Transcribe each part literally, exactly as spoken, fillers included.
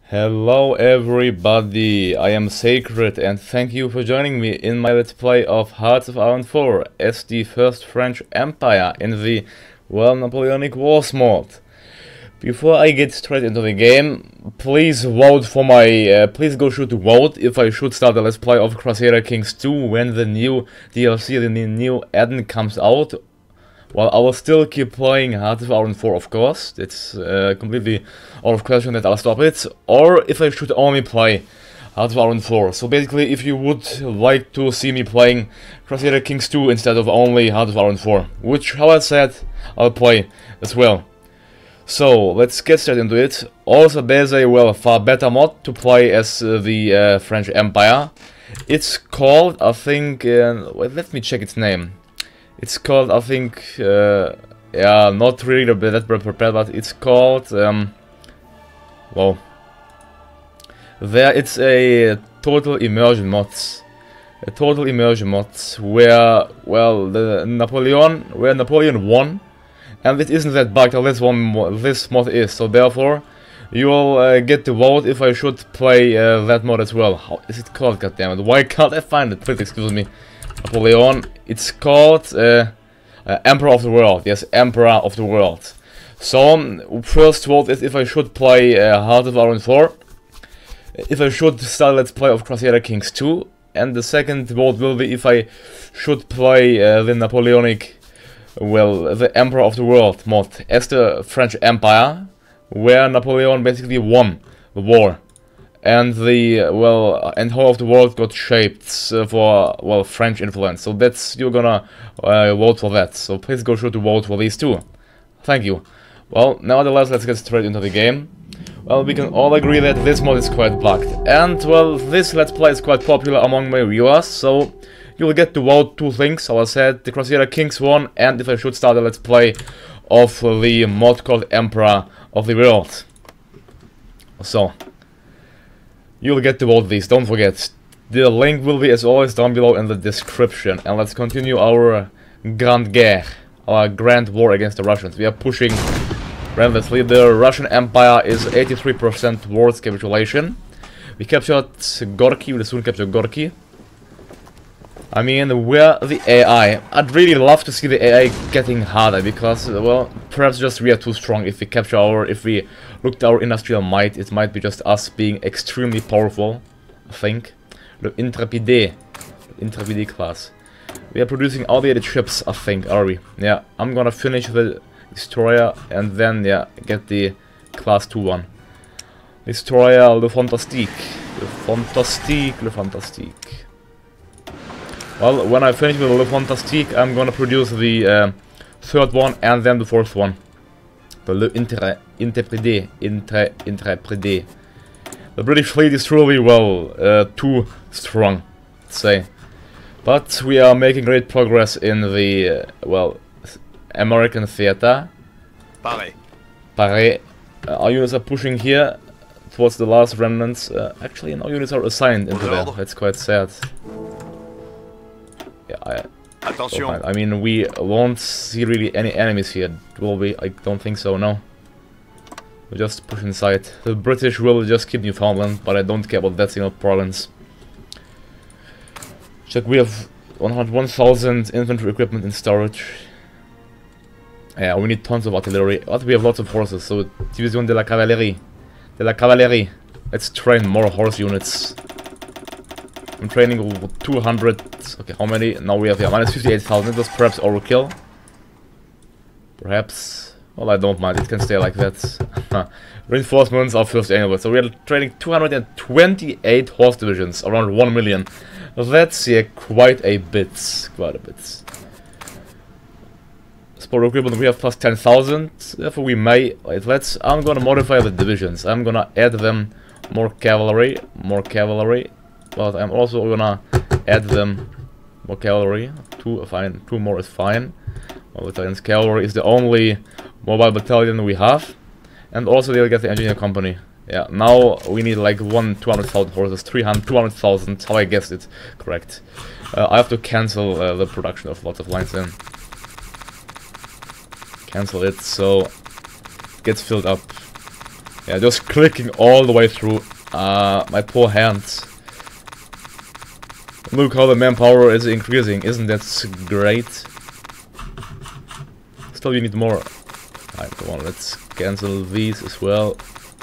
Hello everybody, I am Sacred and thank you for joining me in my let's play of Hearts of Iron four as the first French Empire in the, well, Napoleonic Wars mod. Before I get straight into the game, please vote for my, uh, please go shoot to vote if I should start the let's play of Crusader Kings two when the new D L C, the new add-on comes out. Well, I will still keep playing Hearts of Iron four, of course. It's uh, completely out of question that I'll stop it. Or if I should only play Hearts of Iron four. So basically, if you would like to see me playing Crusader Kings two instead of only Hearts of Iron four, which, how I said, I'll play as well. So, let's get straight into it. Also, there's a, well, far better mod to play as uh, the uh, French Empire. It's called, I think, uh, well, let me check its name. It's called, I think, uh, yeah, not really that prepared, but it's called, um, well, there it's a total immersion mod, a total immersion mod, where, well, the Napoleon, where Napoleon won, and it isn't that bugged, this one, this mod is, so therefore, you'll uh, get to vote if I should play uh, that mod as well. How is it called, goddammit? Why can't I find it? Please excuse me. Napoleon. It's called uh, uh, Emperor of the World. Yes, Emperor of the World. So, um, first vote is if I should play uh, Hearts of Iron four. If I should start Let's Play of Crusader Kings two. And the second vote will be if I should play uh, the Napoleonic, well, the Emperor of the World mod as the French Empire, where Napoleon basically won the war. And the, uh, well, and whole of the world got shaped uh, for, well, French influence. So that's, you're gonna uh, vote for that. So please go sure to vote for these two. Thank you. Well, nevertheless, let's get straight into the game. Well, we can all agree that this mod is quite bugged. And, well, this Let's Play is quite popular among my viewers. So you will get to vote two things. So I said the Crusader Kings one, and if I should start a Let's Play of the mod called Emperor of the World. So you'll get to vote these, don't forget. The link will be, as always, down below in the description. And let's continue our Grande Guerre, our Grand War against the Russians. We are pushing relentlessly. The Russian Empire is eighty-three percent towards capitulation. We captured Gorky, we'll soon capture Gorky. I mean, where the A I? I'd really love to see the A I getting harder, because, well, perhaps just we are too strong. If we capture our, if we look at our industrial might, it might be just us being extremely powerful, I think. Le Intrépide, Intrépide class. We are producing outdated ships, I think, are we? Yeah, I'm gonna finish the Destroyer and then, yeah, get the class two one. Destroyer, Le Fantastique, Le Fantastique, Le Fantastique. Well, when I finish with Le Fantastique, I'm gonna produce the uh, third one and then the fourth one. The Le Intrépide, Intre, Intrépide. The British fleet is truly, well, uh, too strong, let's say. But we are making great progress in the, uh, well, American theater. Paris. Paris. Uh, our units are pushing here towards the last remnants. Uh, actually, no units are assigned into there. That's quite sad. Yeah, I, Attention. I mean, we won't see really any enemies here, will we? I don't think so, no. We'll just push inside. The British will just keep Newfoundland, but I don't care about that single province. Check, we have one hundred one thousand infantry equipment in storage. Yeah, we need tons of artillery, but we have lots of horses, so Division de la Cavalerie. De la Cavalerie. Let's train more horse units. I'm training over two hundred. Okay, how many? Now we have, yeah, minus fifty-eight thousand. It was perhaps overkill. Perhaps. Well, I don't mind. It can stay like that. Reinforcements are first anyway. So we are training two hundred twenty-eight horse divisions, around one million. That's, yeah, quite a bit. Quite a bit. Sport equipment, we have plus ten thousand. Therefore, we may. Wait, let's. I'm gonna modify the divisions. I'm gonna add them more cavalry. More cavalry. But I'm also gonna add them more cavalry. Two, fine. Two more is fine. Well, battalions cavalry is the only mobile battalion we have, and also they'll get the engineer company. Yeah. Now we need like one two hundred thousand horses, three hundred, two hundred thousand. How I guessed it correct. Uh, I have to cancel uh, the production of lots of lines then. Cancel it so it gets filled up. Yeah, just clicking all the way through. Uh, my poor hands. Look how the manpower is increasing. Isn't that great? Still, we need more. Alright, come on, let's cancel these as well.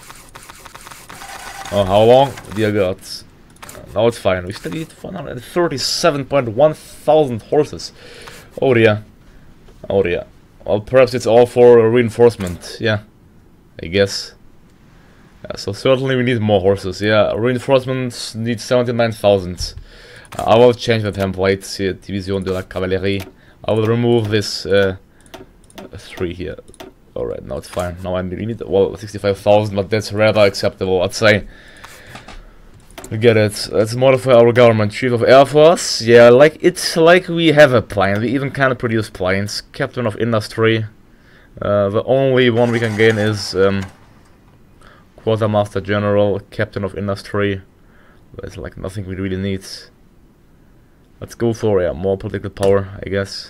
Oh, how long? Dear God. Now it's fine. We still need one hundred thirty-seven point one thousand horses. Oh dear. Oh dear. Well, perhaps it's all for reinforcement. Yeah, I guess. Yeah, so certainly we need more horses. Yeah, reinforcements need seventy-nine thousand. Uh, I will change the template. Here, Division de la Cavalerie. I will remove this uh, three here. Alright, now it's fine. Now I need, well, sixty-five thousand, but that's rather acceptable, I'd say. We get it. Let's modify our government. Chief of Air Force. Yeah, like it's like we have a plane. We even kind of produce planes. Captain of Industry. Uh, the only one we can gain is um, Quartermaster General, Captain of Industry. There's like nothing we really need. Let's go for yeah, more political power, I guess.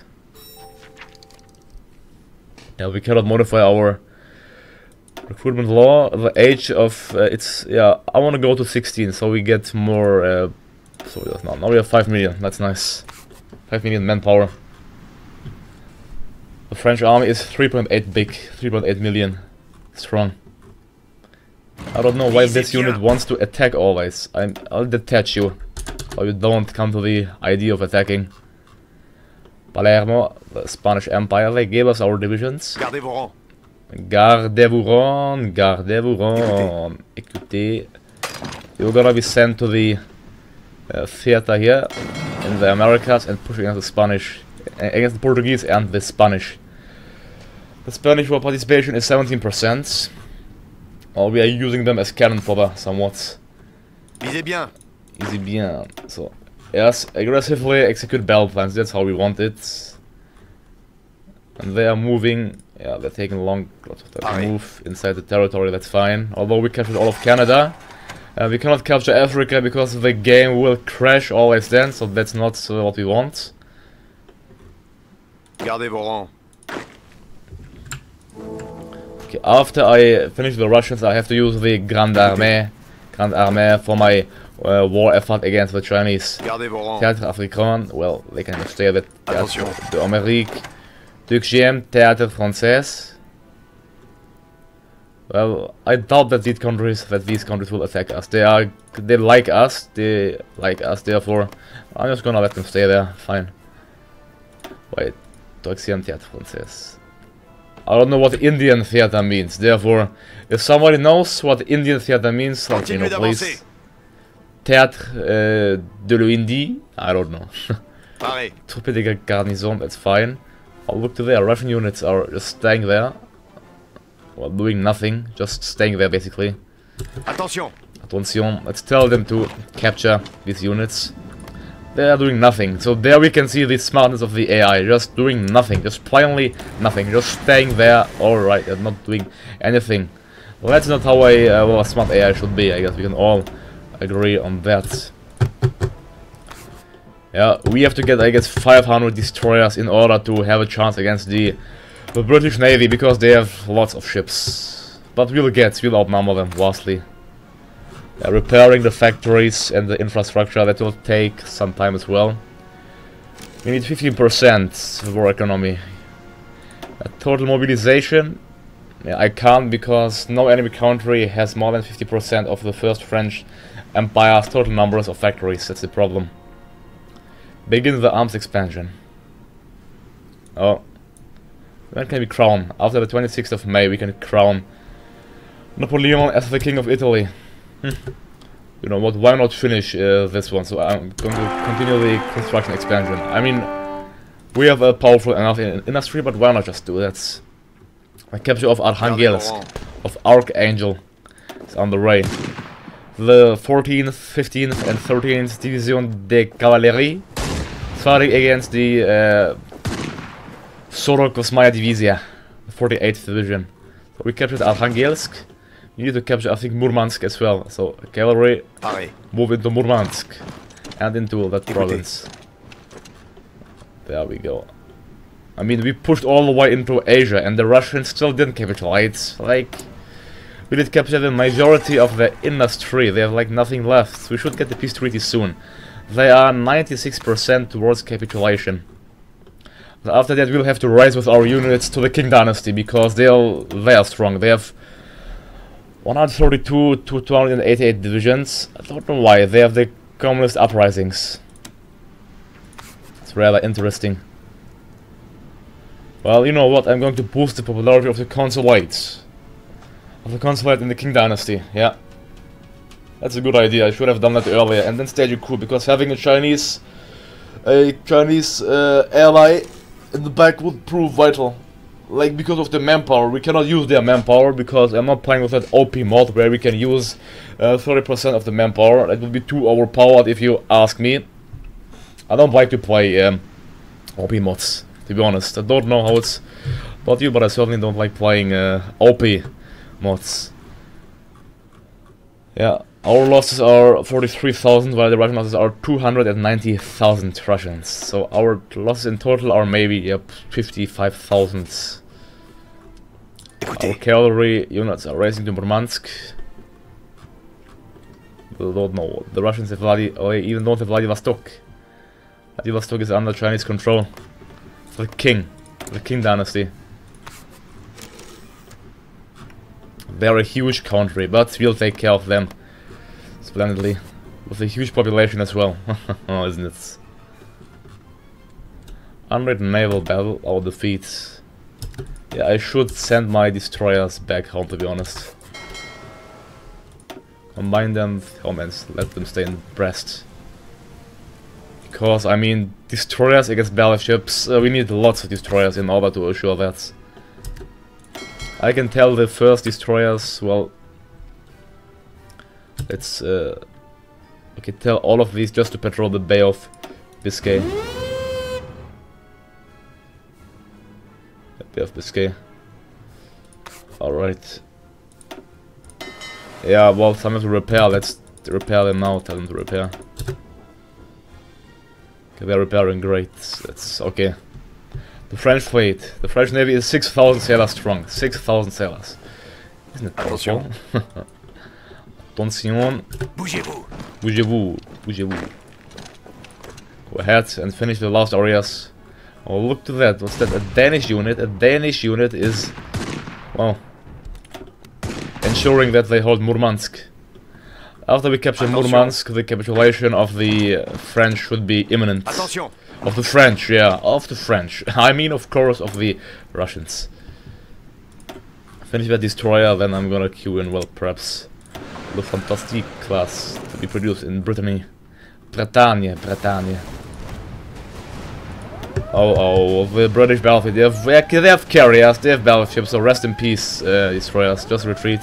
Yeah, we cannot modify our recruitment law. The age of uh, it's yeah. I want to go to sixteen, so we get more. Uh, so that's not now we have five million. That's nice. Five million manpower. The French army is three point eight big. Three point eight million strong. I don't know why this unit wants to attack always. I'm. I'll detach you, so you don't come to the idea of attacking. Palermo, the Spanish Empire, they gave us our divisions. Gardez-vous rang. Gardez-vous rang, gardez-vous rang. Écoutez. You're gonna be sent to the uh, theater here in the Americas and pushing against the Spanish, uh, against the Portuguese and the Spanish. The Spanish war participation is seventeen percent. Or we are using them as cannon fodder somewhat. Visez bien. Easy bien. So. Yes, aggressively execute battle plans, that's how we want it. And they are moving, yeah, they're taking a long lot of time to move inside the territory, that's fine. Although we captured all of Canada. Uh, we cannot capture Africa because the game will crash always then, so that's not uh, what we want. Gardez-vous rang. Okay, after I finish the Russians, I have to use the Grande Armée, Grande Armée for my Uh, war effort against the Chinese. Théâtre Africain, well, they can stay with Théâtre d'Amérique. Deuxième Théâtre Français. Well, I doubt that these countries, that these countries will attack us. They are, they like us, they like us, therefore, I'm just gonna let them stay there, fine. Wait, Deuxième Théâtre Français. I don't know what Indian theater means, therefore, if somebody knows what Indian theater means, let me know, please. Théâtre uh, de l'Indie? I don't know. Troupes de garnison, that's fine. I'll look to there. Russian units are just staying there. Well, doing nothing, just staying there basically. Attention! Attention, let's tell them to capture these units. They are doing nothing, so there we can see the smartness of the A I, just doing nothing, just plainly nothing, just staying there, alright, and not doing anything. Well, that's not how a, uh, well, a smart A I should be, I guess we can all agree on that. Yeah, we have to get, I guess, five hundred destroyers in order to have a chance against the, the British Navy, because they have lots of ships. But we'll get, we'll outnumber them vastly. Yeah, repairing the factories and the infrastructure, that will take some time as well. We need fifteen percent war economy. A total mobilization, yeah, I can't, because no enemy country has more than fifty percent of the First French Empire's total numbers of factories, that's the problem. Begin the arms expansion. Oh. When can we crown? After the twenty-sixth of May we can crown Napoleon as the King of Italy. Hm. You know what, why not finish uh, this one? So I'm going to continue the construction expansion. I mean, we have a powerful enough in industry, but why not just do that? The capture of Archangelsk, of Archangel, is on the way. The fourteenth, fifteenth and thirteenth Division de Cavalerie fighting against the uh, Sorokosmaya Divizia, the forty-eighth Division. So we captured Archangelsk. You need to capture, I think, Murmansk as well. So cavalry, move into Murmansk and into that province. There we go. I mean, we pushed all the way into Asia, and the Russians still didn't capitulate. Like, We did capture the majority of the industry. They have like nothing left. We should get the peace treaty soon. They are ninety-six percent towards capitulation. After that we'll have to rise with our units to the Qing dynasty because they are, they are strong. They have one hundred thirty-two to two hundred eighty-eight divisions. I don't know why. They have the communist uprisings. It's rather interesting. Well, you know what? I'm going to boost the popularity of the consulate. Of the consulate in the Qing dynasty. Yeah. That's a good idea. I should have done that earlier and then stage a coup, because having a Chinese a Chinese uh, ally in the back would prove vital. Like, because of the manpower. We cannot use their manpower because I'm not playing with that O P mod where we can use uh, thirty percent of the manpower. That would be too overpowered if you ask me. I don't like to play um, O P mods, to be honest. I don't know how it's about you, but I certainly don't like playing uh, O P mods. Yeah, our losses are forty-three thousand, while the Russian losses are two hundred ninety thousand Russians. So our losses in total are maybe, yep, fifty-five thousand. Our cavalry units are racing to Murmansk. We don't know. The Russians have Vladi, or even don't have Vladivostok. Vladivostok is under Chinese control. The Qing, the Qing dynasty. They're a huge country, but we'll take care of them splendidly. With a huge population as well. Oh, isn't it? Unwritten naval battle or defeat. Yeah, I should send my destroyers back home, to be honest. Combine them with home and let them stay in Brest. Because, I mean, destroyers against battleships, uh, we need lots of destroyers in order to assure that. I can tell the first destroyers, well, let's, uh, I can tell all of these just to patrol the Bay of Biscay. The Bay of Biscay. Alright. Yeah, well, some have to repair, let's repair them now, tell them to repair. Okay, they're repairing, great, that's okay. The French fleet. The French navy is six thousand sailors strong. six thousand sailors. Isn't it powerful? Attention. Bougez-vous. Bougez-vous. Bougez-vous. Go ahead and finish the last areas. Oh, look to that. What's that? A Danish unit. A Danish unit is, well, ensuring that they hold Murmansk. After we capture Attention. Murmansk, the capitulation of the uh, French should be imminent. Attention. Of the French, yeah, of the French. I mean, of course, of the Russians. Finish that destroyer, then I'm gonna queue in, well, perhaps the Fantastique class to be produced in Brittany. Bretagne, Bretagne. Oh, oh, the British battleship. They have, they have carriers, they have battleships, so rest in peace, uh, destroyers. Just retreat.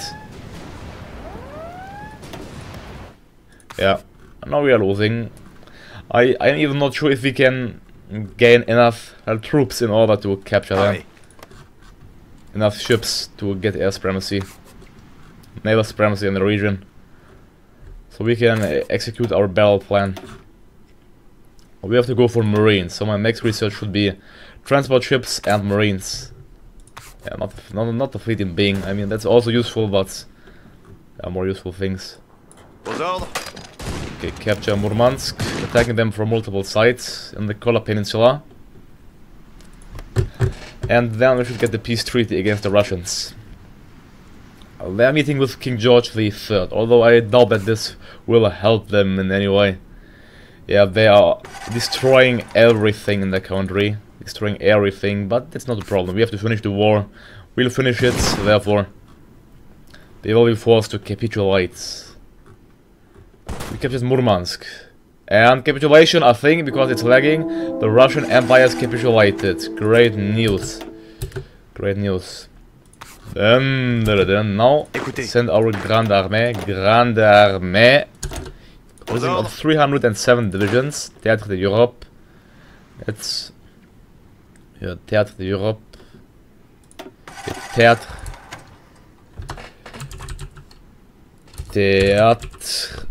Yeah, now we are losing. I, I'm even not sure if we can gain enough uh, troops in order to capture them. Enough ships to get air supremacy. Naval supremacy in the region. So we can uh, execute our battle plan. We have to go for marines, so my next research should be transport ships and marines. Yeah, not, not, not the fleet in Bing, I mean that's also useful, but there are more useful things. Aux ordres. Okay, capture Murmansk, attacking them from multiple sides in the Kola Peninsula. And then we should get the peace treaty against the Russians. Uh, They're meeting with King George the Third, although I doubt that this will help them in any way. Yeah, they are destroying everything in the country, destroying everything, but that's not a problem. We have to finish the war. We'll finish it, therefore they will be forced to capitulate. We captured Murmansk. And capitulation, I think, because it's lagging, the Russian Empire has capitulated. Great news. Great news. Then, then now, send our Grande Armée. Grande Armée. Consisting of three hundred seven divisions. Théâtre d'Europe. It's... Yeah, Théâtre d'Europe. Théâtre... Théâtre...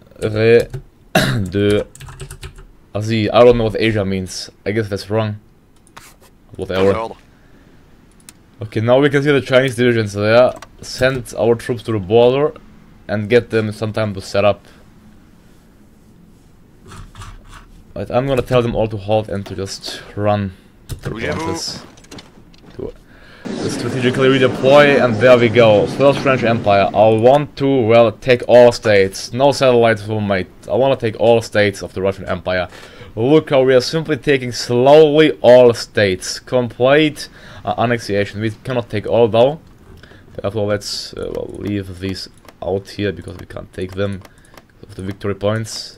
de Asie. I don't know what Asia means. I guess that's wrong. Whatever. Okay, now we can see the Chinese divisions there. send our troops to the border and get them some time to set up. But I'm gonna tell them all to halt and to just run to Provinces. To uh, strategically redeploy, and there we go. First French Empire. I want to, well, take all states. No satellites will mate. I want to take all states of the Russian Empire. Look how we are simply taking slowly all states. Complete uh, annexation. We cannot take all though. Therefore, let's uh, well, leave these out here because we can't take them because of the victory points.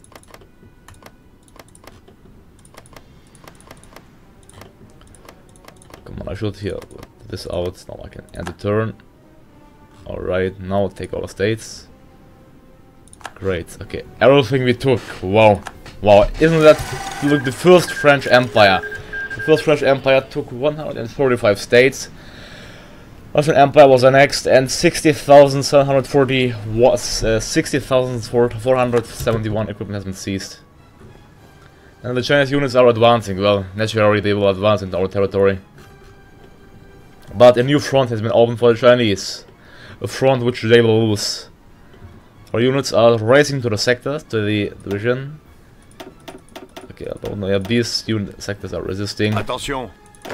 Come on, I should here let this out. Now I can end the turn. Alright, now take all the states. Great, okay. Everything we took. Wow. Wow, isn't that, look, the first French Empire. The first French Empire took one hundred forty-five states. Russian Empire was annexed and sixty thousand seven hundred forty was uh, sixty thousand four hundred seventy-one equipment has been seized. And the Chinese units are advancing. Well, naturally they will advance into our territory. But a new front has been opened for the Chinese. A front which they will lose. Our units are racing to the sectors, to the division. Okay, I don't know. Yeah, these unit sectors are resisting. Attention.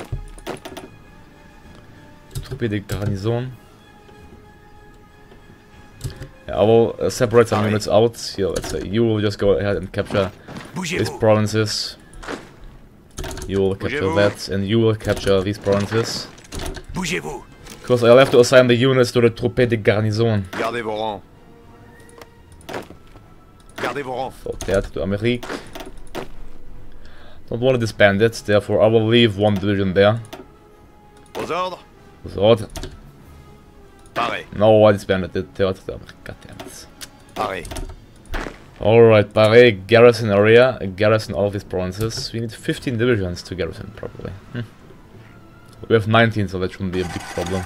Troupes de garnison. Yeah, I will uh, separate some units out. Here, let's say you will just go ahead and capture these provinces. You will capture that, and you will capture these provinces. Bougez-vous. Because I'll have to assign the units to the Troupes de garnison. Gardez vos rangs. Gardez vos rangs. So that to Amerique. Don't want to disband it, therefore I will leave one division there. Aux ordres. Aux ordres. Pareil. No, I disbanded it. God damn it. Pareil. Alright, Paris garrison area. Garrison all of these provinces. We need fifteen divisions to garrison, probably. Hm. We have nineteen, so that shouldn't be a big problem.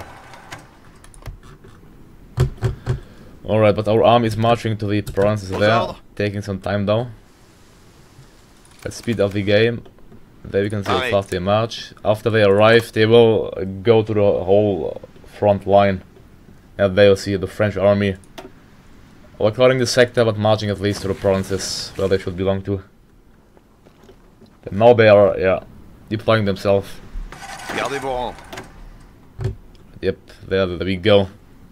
Alright, but our army is marching to the provinces there, taking some time though. Let's speed up the game. There we can see how fast they march. After they arrive, they will uh, go to the whole front line. And they will see the French army. Well, according to the sector, but marching at least to the provinces where they should belong to. And now they are, yeah, deploying themselves. Gardez vos rangs. Yep, there, there we go.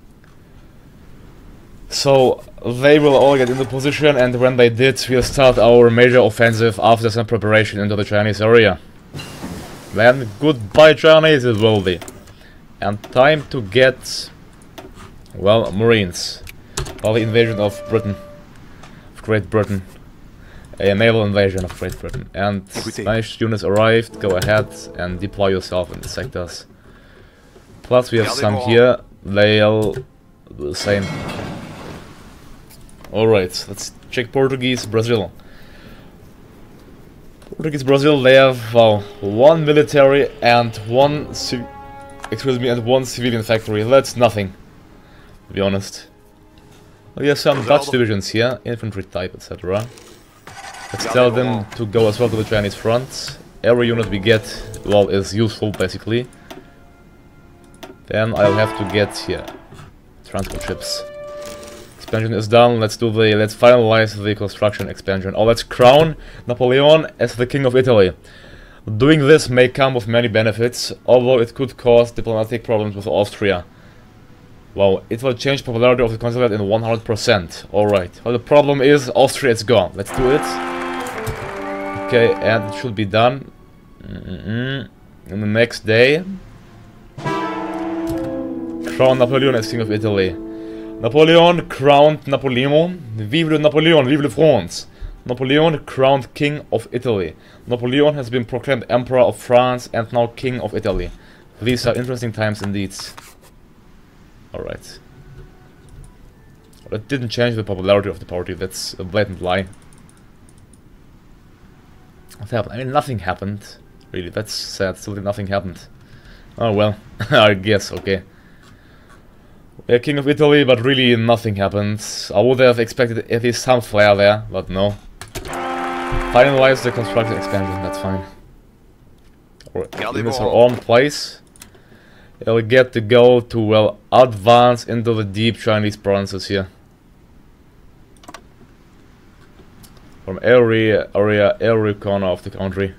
So, they will all get into position, and when they did, we'll start our major offensive after some preparation into the Chinese area. Then, goodbye Chinese it will be. And time to get, well, Marines. For the invasion of Britain. Of Great Britain. A naval invasion of Great Britain. And Spanish units arrived, go ahead and deploy yourself in the sectors. Plus we have some here, they'll do the same. Alright, let's check Portuguese Brazil. Portuguese Brazil, they have well, one military and one civ excuse me and one civilian factory. That's nothing, to be honest. We have some Dutch divisions here, infantry type, et cetera. Let's tell them to go as well to the Chinese front. Every unit we get, well, is useful basically. Then I'll have to get here transport ships. Expansion is done. Let's do the let's finalize the construction expansion. Oh, let's crown Napoleon as the King of Italy. Doing this may come with many benefits, although it could cause diplomatic problems with Austria. Wow, it will change popularity of the consulate in one hundred percent. Alright. Well, the problem is Austria is gone. Let's do it. Okay, and it should be done. Mm-mm. And the next day, crown Napoleon as King of Italy. Napoleon crowned Napoleon. Vive le Napoleon, vive le France. Napoleon crowned King of Italy. Napoleon has been proclaimed Emperor of France and now King of Italy. These are interesting times indeed. Alright. That didn't change the popularity of the party, that's a blatant lie. What happened? I mean, nothing happened. Really, that's sad, still nothing happened. Oh well, I guess, okay. We're King of Italy, but really nothing happened. I would have expected at least some flair there, but no. Finalize the construction expansion, that's fine. Alright, units are all in place. I'll get to go to, well, advance into the deep Chinese provinces here. From every area, every corner of the country.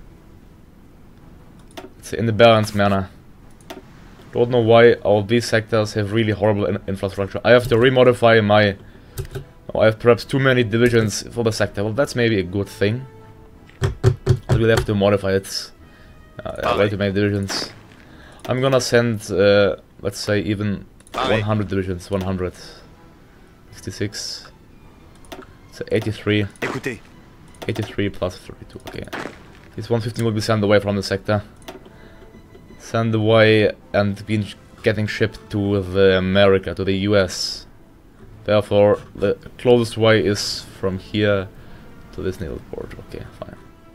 It's in the balanced manner. Don't know why all these sectors have really horrible in infrastructure. I have to remodify my... Oh, I have perhaps too many divisions for the sector. Well, that's maybe a good thing. I will have to modify it. Uh, way too many divisions. I'm gonna send, uh, let's say, even one hundred divisions. one hundred. sixty-six. So eighty-three. Écoutez. eighty-three plus thirty-two. Okay. This one fifteen will be sent away from the sector. Send away and be getting shipped to the America, to the U S. Therefore, the closest way is from here to this naval port. Okay, fine.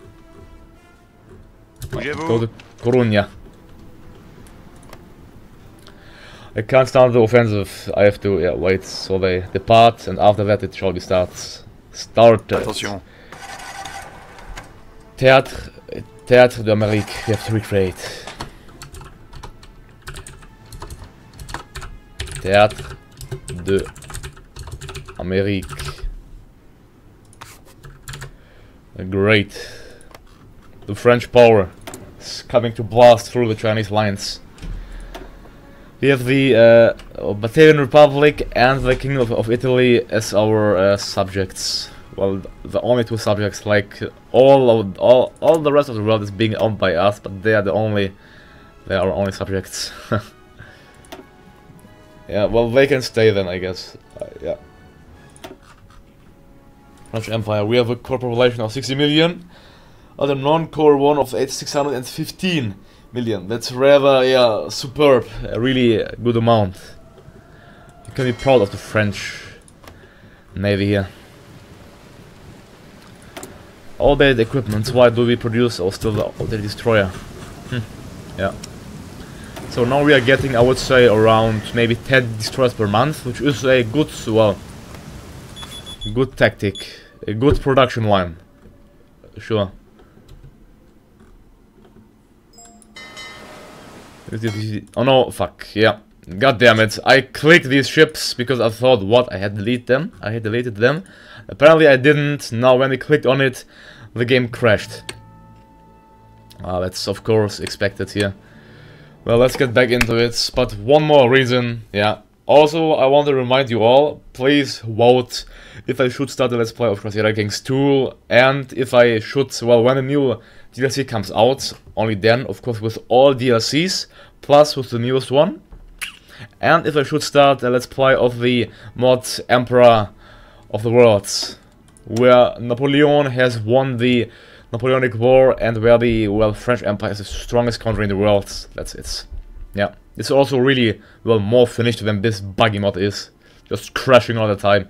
Go to Coruña. I can't start the offensive. I have to, yeah, wait so they depart, and after that it shall be start started. Attention. Théâtre, Théâtre d'Amérique. We have to recreate. Théâtre de Amérique. Great. The French power is coming to blast through the Chinese lines. We have the uh, Batavian Republic and the Kingdom of, of Italy as our uh, subjects. Well, the only two subjects. Like all of all, all the rest of the world is being owned by us, but they are the only, they are our only subjects. Yeah, well, they can stay then, I guess. Uh, yeah. French Empire. We have a core population of sixty million. Other non-core one of six hundred fifteen million. That's rather, yeah, superb. A really good amount. You can be proud of the French Navy here. All the equipment. Why do we produce oh, still the, the destroyer? Hm. Yeah. So now we are getting, I would say, around maybe ten destroyers per month, which is a good, well, good tactic, a good production line. Sure. Oh no, fuck, yeah. God damn it. I clicked these ships because I thought, what, I had deleted them? I had deleted them. Apparently I didn't. Now when we clicked on it, the game crashed. Ah, that's of course expected here. Well, let's get back into it. But one more reason, yeah. Also, I want to remind you all, please vote if I should start the Let's Play of Crusader Kings two, and if I should, well, when a new D L C comes out, only then, of course, with all D L Cs, plus with the newest one. And if I should start a Let's Play of the mod Emperor of the Worlds, where Napoleon has won the Napoleonic War and where the, well, French Empire is the strongest country in the world. That's it. Yeah. It's also really, well, more finished than this buggy mod is. Just crashing all the time.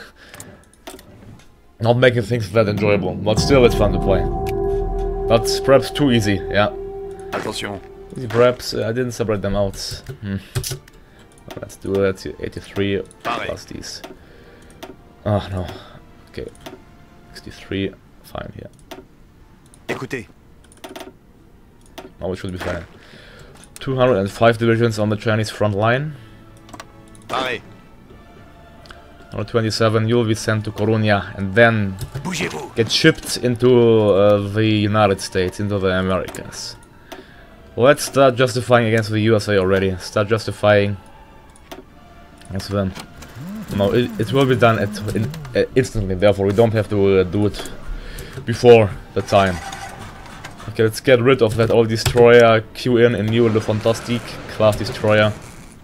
Not making things that enjoyable, but still it's fun to play. But perhaps too easy, yeah. Attention. Easy perhaps, uh, I didn't separate them out. Hmm. Well, let's do that, eighty-three plus these. Oh no, okay. sixty-three, fine, yeah. Écoutez. Now it should be fine. two hundred five divisions on the Chinese front line. Pareil. one twenty-seven, you'll be sent to Coruña and then get shipped into uh, the United States, into the Americas. Let's start justifying against the U S A already. Start justifying against them. No, it, it will be done at, in, uh, instantly, therefore we don't have to uh, do it before the time. Okay, let's get rid of that old destroyer, queue in a new Le Fantastique class destroyer.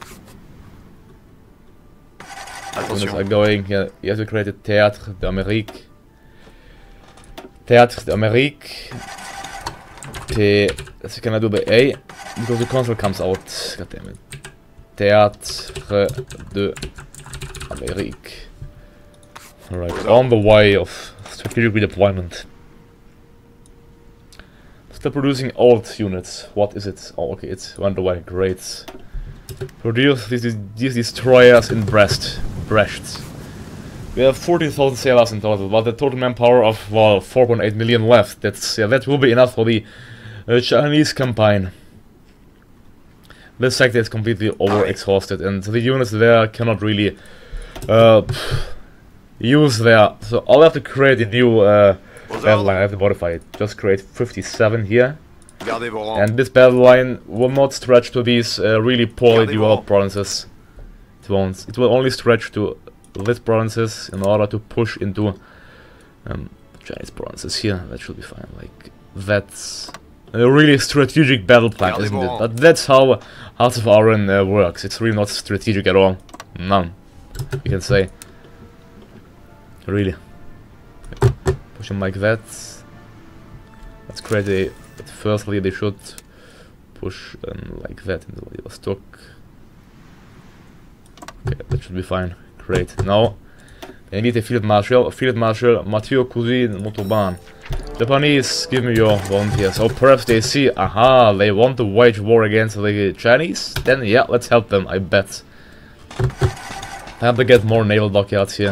Units are going, yeah, you have to create a Théâtre d'Amérique. Théâtre d'Amérique. T. That's can I do by A? Because the console comes out. God damn it. Théâtre d'Amérique. Alright, on the way of strategic redeployment. Still producing old units. What is it? Oh, okay, it went away. Great. Produce these, these destroyers in Brest. Brest. We have fourteen thousand sailors in total, but the total manpower of, well, four point eight million left. That's, yeah, that will be enough for the uh, Chinese campaign. this sector is completely over-exhausted, and the units there cannot really uh, use their... So I'll have to create a new uh, battle line. I have to modify it. Just create fifty-seven here. And this battle line will not stretch to these uh, really poorly developed provinces. It won't. It will only stretch to these provinces in order to push into um, Chinese provinces here. That should be fine. Like, that's a really strategic battle plan, isn't it? But that's how Hearts of Iron uh, works. It's really not strategic at all. None, you can say. Really. Push them like that. Let's create a... But firstly, they should push um, like that into Vladivostok. Okay, that should be fine. Great. Now, I need a Field Marshal. Field Marshal Mathieu Cousin Motoban. Japanese, give me your volunteers. Oh, perhaps they see, aha, they want to wage war against the Chinese? Then, yeah, let's help them, I bet. I have to get more naval dockyards here.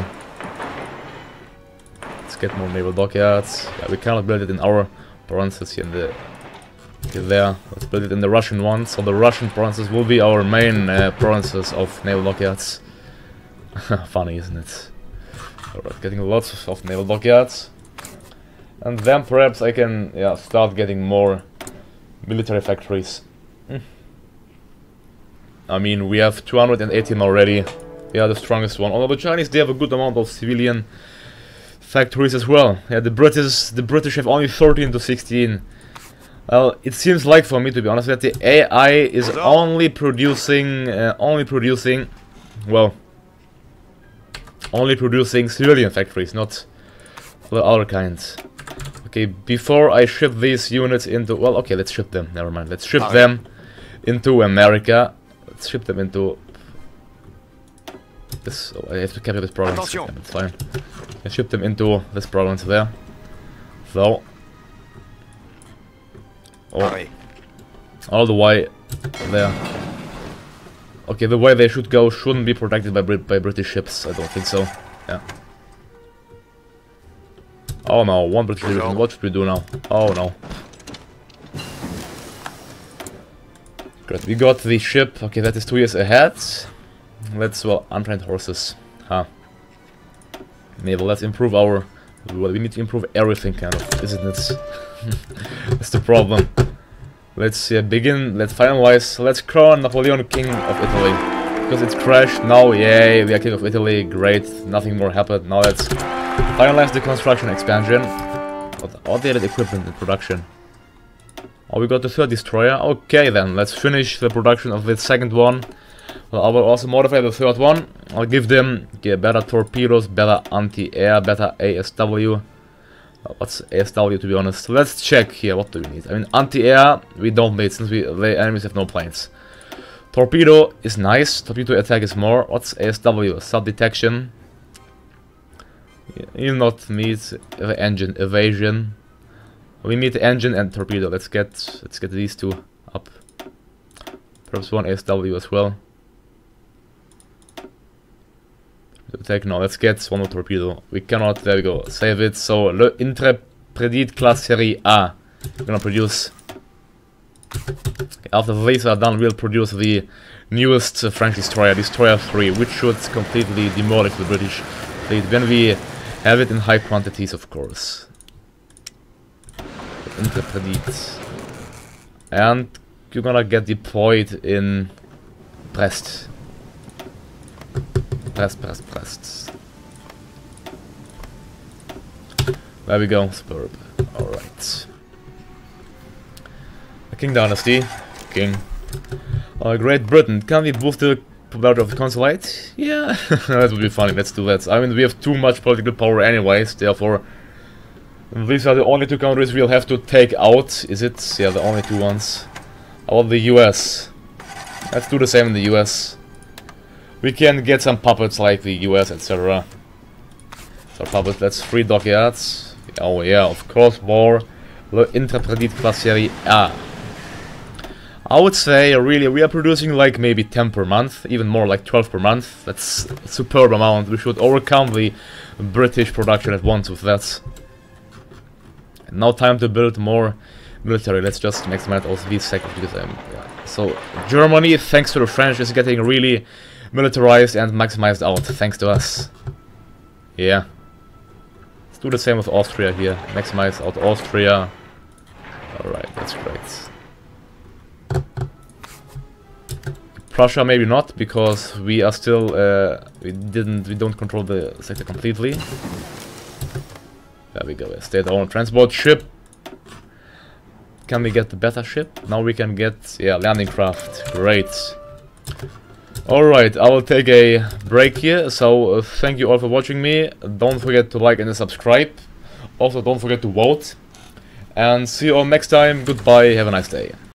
Let's get more naval dockyards. Yeah, we cannot build it in our provinces here in the... Okay, there. Let's build it in the Russian ones. So the Russian provinces will be our main uh, provinces of naval dockyards. Funny, isn't it? Alright, getting lots of naval dockyards. And then perhaps I can, yeah, start getting more military factories. Mm. I mean, we have two hundred eighteen already. We are the strongest one. Although the Chinese, they have a good amount of civilian factories as well. Yeah, the British, the British have only thirteen to sixteen. Well, it seems like, for me to be honest, that the A I is only producing, uh, only producing, well, only producing civilian factories, not the other kinds. Okay, before I ship these units into... Well, okay, let's ship them. Never mind. Let's ship oh, them yeah. into America. Let's ship them into... This... Oh, I have to capture this province. Yeah, it's fine. I ship them into this province there. So... Oh, all the way there. Okay, the way they should go shouldn't be protected by, Brit by British ships. I don't think so. Yeah. Oh no, one British division. What should we do now? Oh no. Great, we got the ship. Okay, that is two years ahead. Let's, well, untrained horses. Huh. Maybe let's improve our... Well, we need to improve everything, kind of, isn't it? That's the problem. Let's uh, begin, let's finalize, let's crown Napoleon King of Italy. Because it's crashed, now, yay, we are King of Italy, great, nothing more happened. Now let's finalize the construction expansion. Outdated equipment in production. Oh, we got the third destroyer. Okay then, let's finish the production of the second one. Well, I will also modify the third one. I'll give them okay, better torpedoes, better anti-air, better A S W. Uh, what's A S W, to be honest? Let's check here, what do we need? I mean, anti-air we don't need since we, the enemies have no planes. Torpedo is nice, torpedo attack is more. What's A S W? Sub-detection. You'll not need the engine evasion. We need the engine and torpedo. Let's get let's get these two up. Perhaps one A S W as well. Attack, no, let's get one more torpedo. We cannot, there we go, save it. So, Le Intrépide class Serie A. We're gonna produce. After these are done, we'll produce the newest uh, French destroyer, Destroyer three, which should completely demolish the British fleet when we have it in high quantities, of course. Intrépide. And you're gonna get deployed in Brest. Pressed, pressed, pressed. There we go, superb. Alright. The King Dynasty. King. Uh, Great Britain. Can we boost the popularity of the consulate? Yeah, that would be funny, let's do that. I mean, we have too much political power anyways, therefore... These are the only two countries we'll have to take out, is it? Yeah, the only two ones. How about the U S? Let's do the same in the U S. We can get some puppets like the U S, et cetera. So puppets, that's three dockyards. Oh yeah, of course, more. Le Intrépide class Serie A. I would say, really, we are producing like maybe ten per month, even more, like twelve per month. That's a superb amount. We should overcome the British production at once with that. And now time to build more military. Let's just maximize also these sectors because I'm, yeah. So Germany, thanks to the French, is getting really militarized and maximized out, thanks to us. Yeah. Let's do the same with Austria here. Maximize out Austria. Alright, that's great. Prussia maybe not, because we are still uh, we didn't we don't control the sector completely. There we go. State-owned transport ship. Can we get the better ship? Now we can get yeah landing craft. Great. Alright, I will take a break here. So uh, thank you all for watching me. Don't forget to like and subscribe. Also don't forget to vote. And see you all next time. Goodbye. Have a nice day.